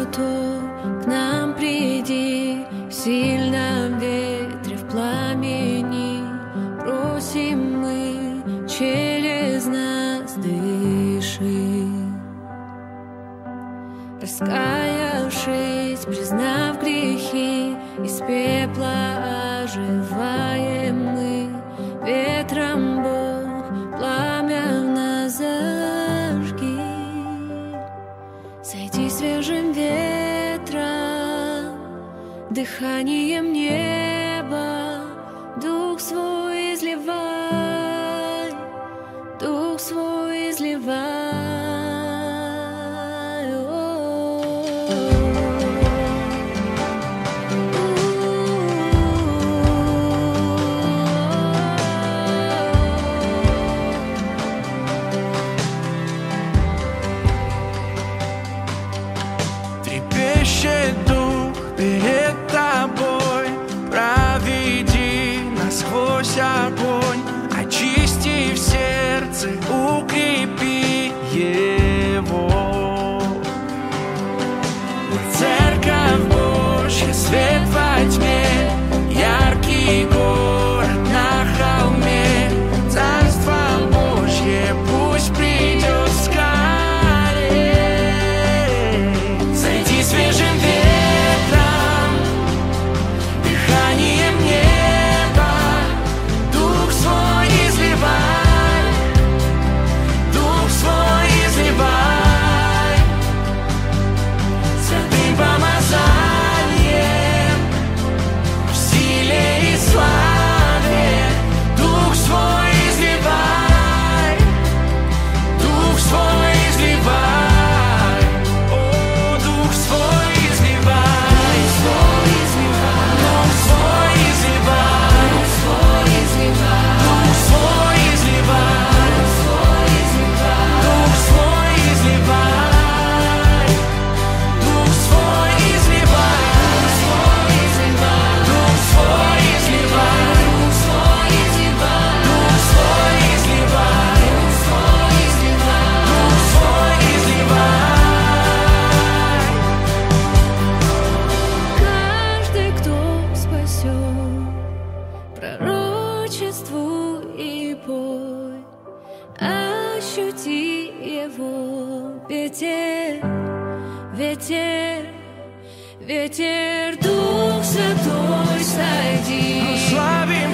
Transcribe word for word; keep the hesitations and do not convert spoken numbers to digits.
святой, к нам приди, в сильном ветре, в пламени. Просим мы, через нас дыши. Раскаявшись, признав грехи, из пепла оживаем мы. Ветром, Бог, пламя в нас зажги. Сойди свежим ветром, дыханием неба, дух свой изливай, дух свой изливай. Дух перед тобой, проведи нас сквозь огонь, очисти в сердце, укрепи его. Церковь Божья, свет во тьме, яркий город на холме, Царство Божье пусть придет скорее. Зайди свежим ветром, дыханием неба, дух свой изливай, дух свой изливай. Святым помазанием, в силе и славе, дух свой изливай, дух свой изливай. О, дух свой изливай, свой изливай, дух свой изливай, свой изливай, дух свой изливай, свой изливай, дух свой изливай, дух свой изливай, свой изливай, дух свой изливай, дух свой изливай, дух свой изливай, дух свой изливай. Каждый, кто спасен, пророчествуй и пой, ощути его ветер, ветер, ветер, Дух Святой, сойди. Славим